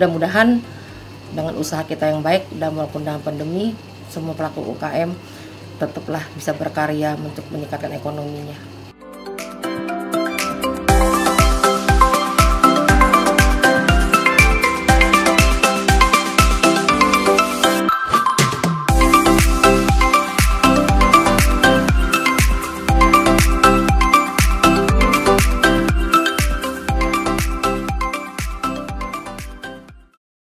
Mudah-mudahan dengan usaha kita yang baik dan walaupun dalam pandemi, semua pelaku UKM tetaplah bisa berkarya untuk meningkatkan ekonominya.